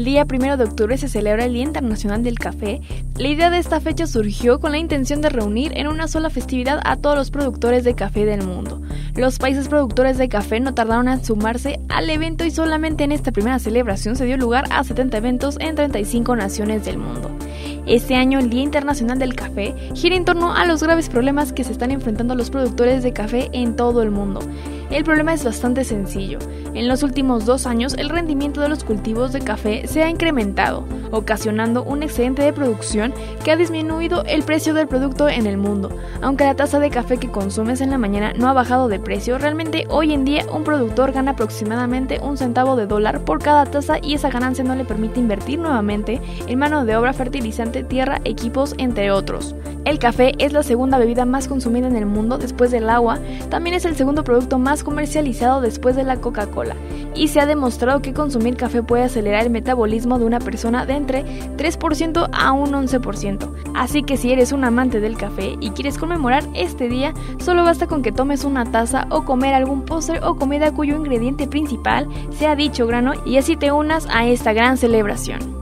día 1 de octubre se celebra el Día Internacional del Café. La idea de esta fecha surgió con la intención de reunir en una sola festividad a todos los productores de café del mundo. Los países productores de café no tardaron en sumarse al evento y solamente en esta primera celebración se dio lugar a 70 eventos en 35 naciones del mundo. Este año el Día Internacional del Café gira en torno a los graves problemas que se están enfrentando los productores de café en todo el mundo. El problema es bastante sencillo. En los últimos 2 años el rendimiento de los cultivos de café se ha incrementado, ocasionando un excedente de producción que ha disminuido el precio del producto en el mundo. Aunque la taza de café que consumes en la mañana no ha bajado de precio, realmente hoy en día un productor gana aproximadamente $1 centavo por cada taza y esa ganancia no le permite invertir nuevamente en mano de obra, fertilizante, tierra, equipos, entre otros. El café es la segunda bebida más consumida en el mundo después del agua, también es el segundo producto más comercializado después de la Coca-Cola, y se ha demostrado que consumir café puede acelerar el metabolismo de una persona de entre 3% a un 11%. Así que si eres un amante del café y quieres conmemorar este día, solo basta con que tomes una taza o comer algún postre o comida cuyo ingrediente principal sea dicho grano y así te unas a esta gran celebración.